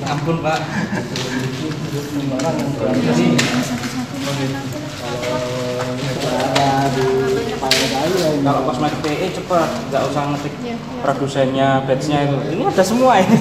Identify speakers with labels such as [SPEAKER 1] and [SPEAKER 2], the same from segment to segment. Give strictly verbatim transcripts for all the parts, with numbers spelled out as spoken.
[SPEAKER 1] Ampun Pak. Kalau kosmetik P E cepat, nggak usah ngetik produsennya, batch-nya itu. Ini ada semua ini.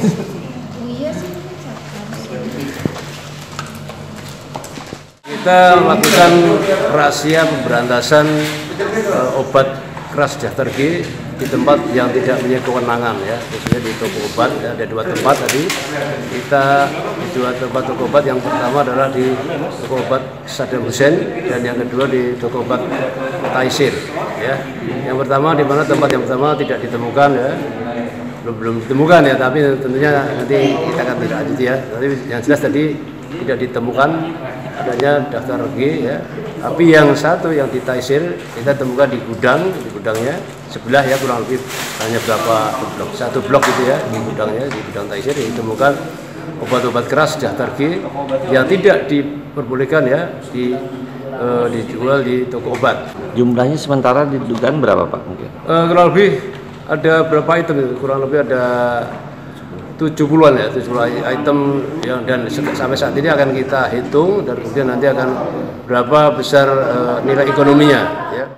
[SPEAKER 2] Kita melakukan rahasia pemberantasan uh, obat keras daftar G di tempat yang tidak punya kewenangan ya, khususnya di toko obat ya. Ada dua tempat tadi kita di dua tempat toko obat. Yang pertama adalah di toko obat Saddam Hussein dan yang kedua di toko obat Taisir ya. Yang pertama di mana tempat yang pertama tidak ditemukan ya, belum belum ditemukan ya, tapi tentunya nanti kita akan tidak lanjut ya. Tapi yang jelas tadi tidak ditemukan adanya daftar G ya. Tapi yang satu yang di Taisir kita temukan di gudang, di gudangnya sebelah ya, kurang lebih hanya berapa blok, satu blok gitu ya, di gudangnya, di gudang Taisir ditemukan obat-obat keras daftar G yang tidak diperbolehkan ya di uh, dijual di toko obat.
[SPEAKER 3] Jumlahnya sementara didugaan berapa Pak mungkin?
[SPEAKER 2] Uh, kurang lebih ada berapa item itu? Kurang lebih ada tujuh puluhan ya, tujuh puluh item yang dan sampai saat ini akan kita hitung dan kemudian nanti akan berapa besar uh, nilai ekonominya ya.